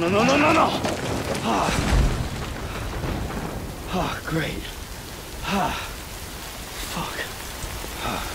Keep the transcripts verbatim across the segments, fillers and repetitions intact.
no, no, no, no, no! Ah. Ah, great. Ah. Fuck. Ah.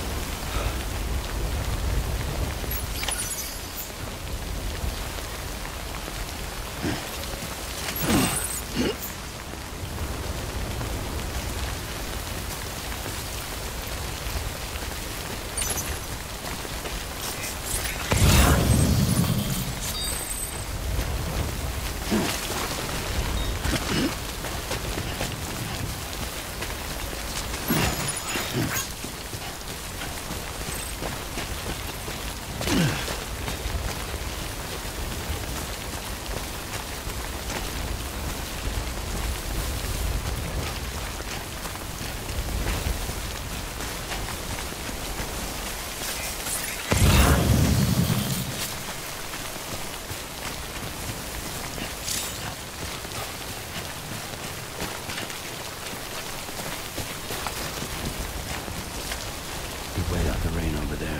Wait out the rain over there.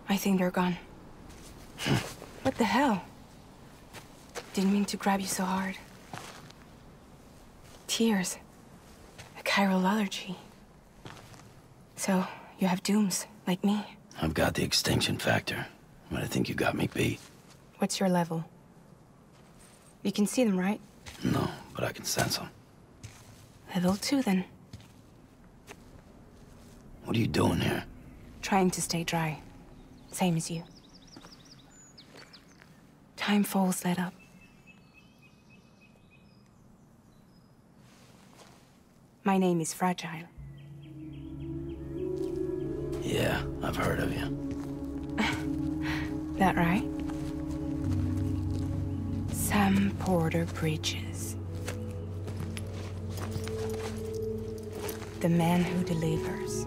I think they're gone. What the hell? Didn't mean to grab you so hard. Tears. A chiral allergy. So, you have dooms, like me. I've got the extinction factor, but I think you got me beat. What's your level? You can see them, right? No, but I can sense them. Level two, then. What are you doing here? Trying to stay dry. Same as you. Timefall's let up. My name is Fragile. Yeah, I've heard of you. That right? Sam Porter Bridges. The man who delivers.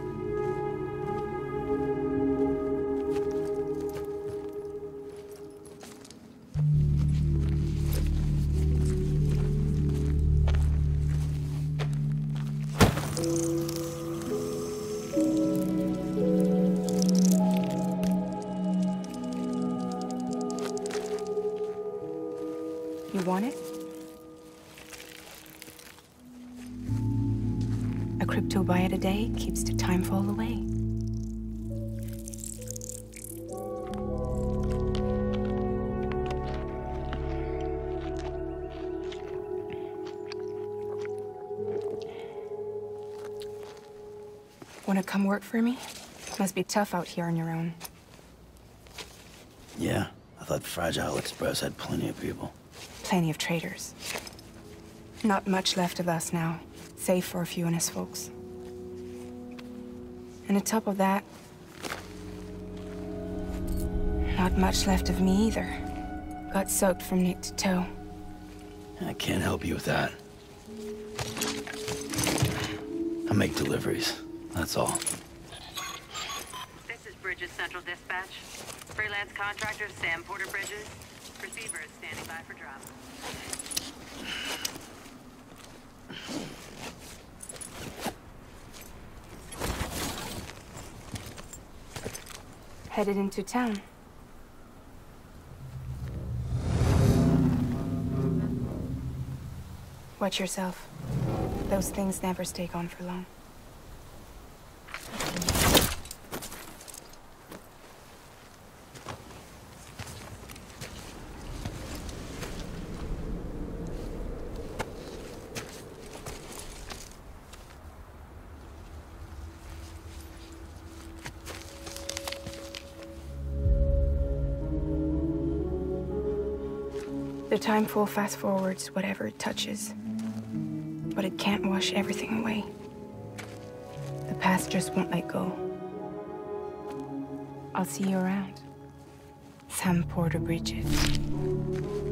You want it? A crypto buy at a day keeps the timefall away. Wanna come work for me? Must be tough out here on your own. Yeah, I thought Fragile Express had plenty of people. Plenty of traitors. Not much left of us now, save for a few honest folks. And on top of that, not much left of me either. Got soaked from neck to toe. I can't help you with that. I make deliveries, that's all. This is Bridges Central Dispatch. Freelance contractor Sam Porter Bridges. Receiver is standing by for drop. Headed into town. Watch yourself. Those things never stay gone for long. The timefall fast forwards whatever it touches. But it can't wash everything away. The past just won't let go. I'll see you around. Sam Porter Bridges.